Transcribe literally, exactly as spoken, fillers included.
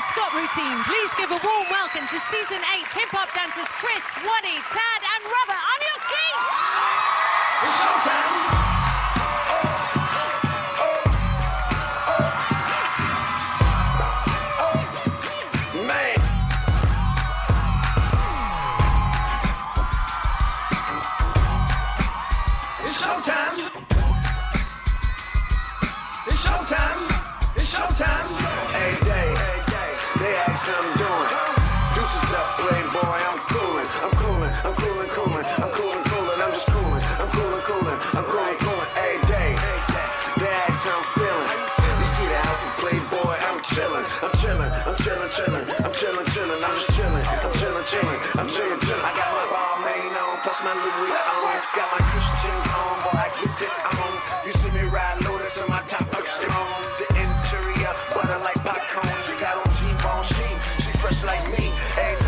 Scott routine. Please give a warm welcome to Season eight's hip-hop dancers Chris, Waddy, Tad and Robert. On your feet! It's showtime! Showtime! It's showtime! It's showtime! Hey, day, they ask how I'm doing. Deuces up, playboy, I'm coolin', I'm coolin', I'm coolin', coolin', I'm coolin', coolin', I'm just coolin', I'm coolin', coolin', I'm coolin', coolin'. Hey, day, they ask how I'm feelin'. You see the outfit, playboy, I'm chillin', I'm chillin', I'm chillin', chillin', I'm chillin', chillin', I'm just chillin', I'm chillin', chillin', I'm chillin', chillin'. I got my ball made on, plus my Louis on, got my Christians on, boy, I get it on. You see me ride Lotus in my top ups on. The interior, butter like popcorn. She got on G-bone, she, she fresh like me. Every